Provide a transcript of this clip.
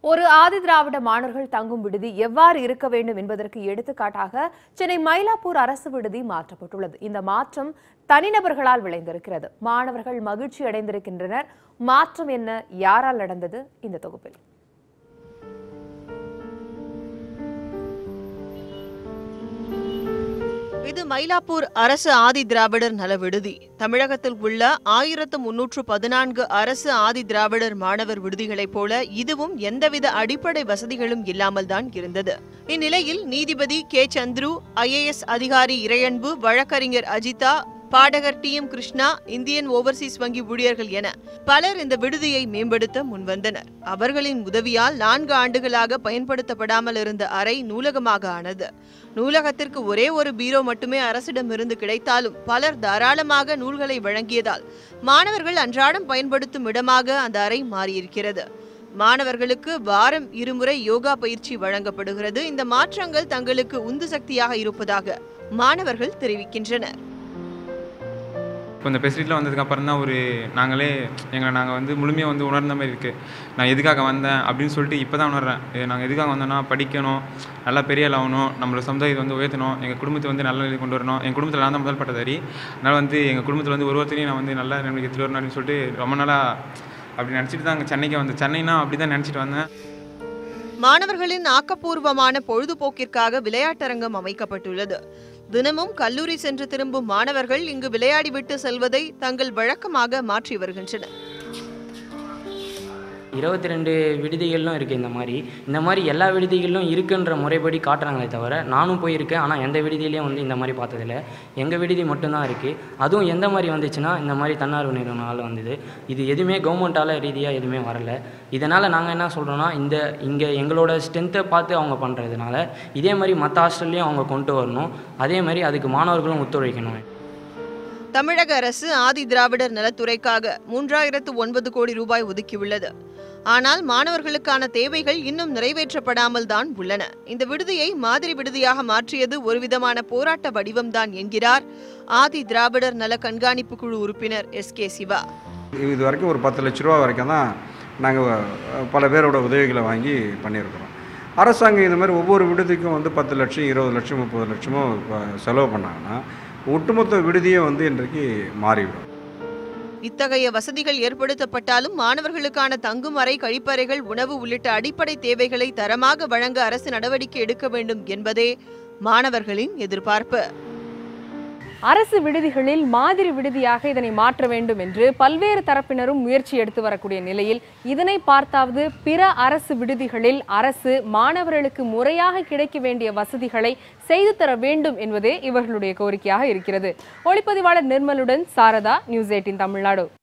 ஒரு ஆதிதிராவிட மாணவர்கள் தங்கும் விடுதி எவ்வாறு இருக்க வேண்டும் என்பதற்கு எடுத்துக்காட்டாக சென்னை மயிலாப்பூர் அரசு விடுதி மாற்றப்பட்டுள்ளது. இந்த மாற்றம் தனிநபர்களால் விளைந்திருக்கிறது. மாணவர்கள் மகிழ்ச்சி அடைந்திருக்கின்றனர். மாற்றம் என்ன, யாரால் நடந்தது? இந்த தொகுப்பில் இது மயிலாப்பூர் அரசு ஆதி திராவிடர் நல விடுதி. தமிழகத்தில் உள்ள 1314 அரசு ஆதி திராவிடர் மாணவர் விடுதிகளைப் போல இதுவும் எந்தவித அடிப்படை வசதிகளும் இல்லாமல் தான் இருந்தது. இந்நிலையில் நீதிபதி கே சந்துரு, IAS அதிகாரி இறையன்பு, வழக்கறிஞர் அஜிதா, பாடகர் TM கிருஷ்ணா, இந்தியன் ஓவர்சீஸ் வங்கி ஊழியர்கள் என பலர் இந்த விடுதியை மேம்படுத்த முன்வந்தனர். அவர்களின் உதவியால் 4 ஆண்டுகளாக பயன்படுத்தப்படாமல் இருந்த அறை நூலகமாக ஆனது. நூலகத்திற்கு ஒரே ஒரு பீரோ மட்டுமே அரசிடமிருந்து கிடைத்தாலும் பலர் தாராளமாக நூல்களை வழங்கியதால் மாணவர்கள் அன்றாடம் பயன்படுத்தும் இடமாக அந்த அறை மாறியிருக்கிறது. மாணவர்களுக்கு வாரம் 2 முறை யோகா பயிற்சி வழங்கப்படுகிறது. இந்த மாற்றங்கள் தங்களுக்கு உந்து சக்தியாக இருப்பதாக மாணவர்கள் தெரிவிக்கின்றனர். இப்போ இந்த ஃபெசிலிட்டியில் வந்ததுக்கப்புறம் தான் நாங்கள் முழுமையாக உணர்ந்த மாதிரி இருக்குது. நான் எதுக்காக வந்தேன் அப்படின்னு சொல்லிட்டு இப்போ தான் உணர்றேன். நாங்கள் எதுக்காக வந்தோம்னா படிக்கணும், நல்லா பெரிய ஆள் ஆகணும், நம்மளோட சமுதாயத்தை உயர்த்தணும், எங்கள் குடும்பத்தை நல்ல நிலைக்கு கொண்டு வரணும். எங்கள் குடும்பத்தில் நான் தான் முதல் பட்டதாரி. அதனால் எங்கள் குடும்பத்தில் ஒருத்தரையும் நான் நல்ல நிலைமைக்கு எடுத்துகிட்டு வரணும் அப்படின்னு சொல்லிட்டு ரொம்ப நாளாக அப்படி நினச்சிட்டு தான் அங்கே சென்னைக்கு வந்தேன். சென்னைனா அப்படி தான் நினச்சிட்டு வந்தேன். மாணவர்களின் ஆக்கப்பூர்வமான பொழுதுபோக்கிற்காக விளையாட்டரங்கம் அமைக்கப்பட்டுள்ளது. தினமும் கல்லூரி சென்று திரும்பும் மாணவர்கள் இங்கு விளையாடிவிட்டு செல்வதை தங்கள் வழக்கமாக மாற்றி வருகின்றனர். 22 விடுதிகளும் இருக்குது. இந்த மாதிரி எல்லா விடுதிகளிலும் இருக்குன்ற முறைப்படி காட்டுறாங்களே தவிர நானும் போயிருக்கேன். ஆனால் எந்த விடுதியிலையும் இந்த மாதிரி பார்த்ததில்லை. எங்கள் விடுதி மட்டும்தான் இருக்குது. அதுவும் எந்த மாதிரி வந்துச்சுன்னா இந்த மாதிரி தன்னார்வ நிறுவனத்தால் வந்தது. இது எதுவுமே கவர்மெண்ட்டால் ரீதியாக எதுவுமே வரலை. இதனால் நாங்கள் என்ன சொல்கிறோன்னா இங்கே எங்களோட ஸ்ட்ரென்த்தை பார்த்து அவங்க பண்ணுறதுனால இதே மாதிரி மற்ற ஹாஸ்டல்லையும் அவங்க கொண்டு வரணும். அதே மாதிரி அதுக்கு மாணவர்களும் ஒத்துழைக்கணும். தமிழக அரசு ஆதி திராவிடர் நலத்துறைக்காக 3009 கோடி ரூபாய் ஒதுக்கியுள்ளது. ஆனால் மாணவர்களுக்கான தேவைகள் இன்னும் நிறைவேற்றப்படாமல் தான் உள்ளன. இந்த விடுதியை மாதிரி விடுதியாக மாற்றியது ஒருவிதமான போராட்ட வடிவம்தான் என்கிறார் ஆதி திராவிடர் நல கண்காணிப்பு குழு உறுப்பினர் SK சிவா. இது வரைக்கும் ஒரு 10 லட்ச ரூபா வரைக்கும் தான் நாங்கள் பல பேரோட உதவிகளை வாங்கி பண்ணியிருக்கிறோம். அரசாங்கம் இந்த மாதிரி ஒவ்வொரு விடுதிக்கும் 10 லட்சம், 20 லட்சம், 30 லட்சமோ செலவு பண்ணாங்கன்னா ஒட்டுமொத்த விடுதியே இன்றைக்கு மாறிவிடும். இத்தகைய வசதிகள் ஏற்படுத்தப்பட்டாலும் மாணவர்களுக்கான தங்கும் அறை, கழிப்பறைகள், உணவு உள்ளிட்ட அடிப்படை தேவைகளை தரமாக வழங்க அரசு நடவடிக்கை எடுக்க வேண்டும் என்பதே மாணவர்களின் எதிர்பார்ப்பு. அரசு விடுதிகளில் மாதிரி விடுதியாக இதனை மாற்ற வேண்டும் என்று பல்வேறு தரப்பினரும் முயற்சி எடுத்து வரக்கூடிய நிலையில் இதனை பார்த்தாவது பிற அரசு விடுதிகளில் அரசு மாணவர்களுக்கு முறையாக கிடைக்க வேண்டிய வசதிகளை செய்து தர வேண்டும் என்பதே இவர்களுடைய கோரிக்கையாக இருக்கிறது. ஒளிப்பதிவாளர் நிர்மலுடன் சாரதா, News 18 தமிழ்நாடு.